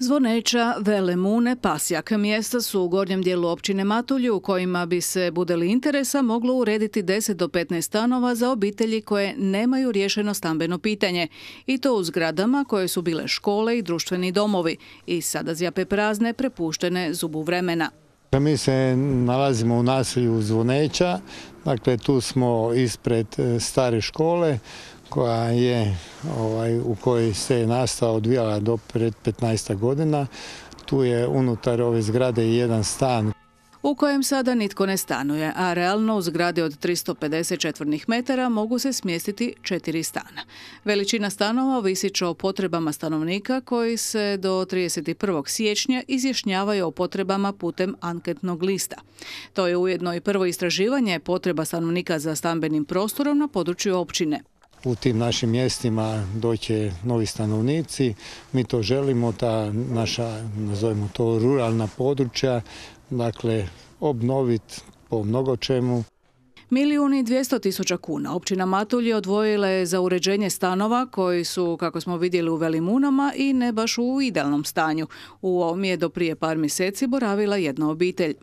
Zvoneča, Vele Mune, Pasjak mjesta su u gornjem dijelu općine Matulji u kojima bi se, bude li interesa, moglo urediti 10 do 15 stanova za obitelji koje nemaju riješeno stambeno pitanje. I to u zgradama koje su bile škole i društveni domovi i sada zjape prazne, prepuštene zubu vremena. Mi se nalazimo u naselju Zvoneča, dakle tu smo ispred stare škole koja je u kojoj se nastava odvijala do pred 15 godina. Tu je unutar ove zgrade i jedan stan u kojem sada nitko ne stanuje, a realno u zgradi od 350 četvornih metara mogu se smjestiti 4 stana. Veličina stanova ovisi o potrebama stanovnika koji se do 31. siječnja izjašnjavaju o potrebama putem anketnog lista. To je ujedno i prvo istraživanje potreba stanovnika za stambenim prostorom na području općine. U tim našim mjestima doće novi stanovnici, mi to želimo, ta naša, nazovimo to, ruralna područja, dakle, obnoviti po mnogo čemu. 1.200.000 kuna općina Matulji odvojila je za uređenje stanova koji su, kako smo vidjeli, u Velimunama i ne baš u idealnom stanju. U ovom je do prije par mjeseci boravila jedna obitelj.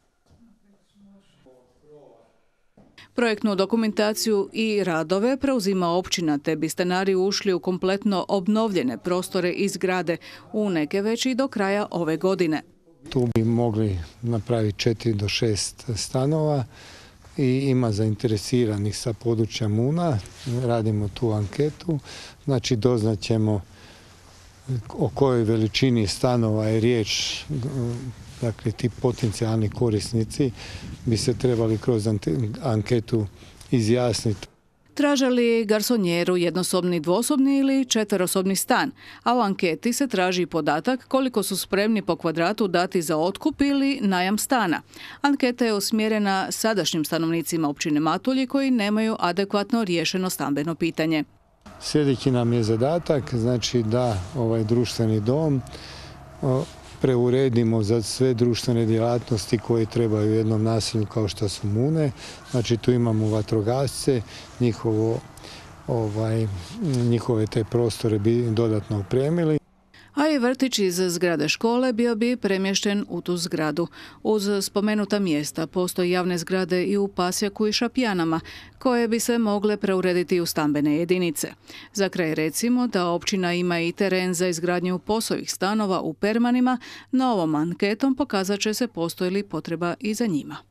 Projektnu dokumentaciju i radove preuzima općina, te bi stanari ušli u kompletno obnovljene prostore i zgrade, u neke već i do kraja ove godine. Tu bi mogli napraviti 4 do 6 stanova i ima zainteresiranih sa područja Muna. Radimo tu anketu, znači doznaćemo o kojoj veličini stanova je riječ. Dakle, ti potencijalni korisnici bi se trebali kroz anketu izjasniti. Traže li garsonjeru jednosobni, dvosobni ili četverosobni stan, a u anketi se traži podatak koliko su spremni po kvadratu dati za otkup ili najam stana. Anketa je usmjerena sadašnjim stanovnicima općine Matulji koji nemaju adekvatno riješeno stambeno pitanje. Sljedeći nam je zadatak, znači da ovaj društveni dom preuredimo za sve društvene djelatnosti koje trebaju u jednom naselju kao što su Mune. Znači tu imamo vatrogasce, njihove te prostore bi dodatno opremili. A i vrtić iz zgrade škole bio bi premješten u tu zgradu. Uz spomenuta mjesta postoje javne zgrade i u Pasjaku i Šapjanama, koje bi se mogle preurediti u stambene jedinice. Za kraj recimo da općina ima i teren za izgradnju POS-ovih stanova u Permanima, no ovom anketom pokazat će se postoji li potreba i za njima.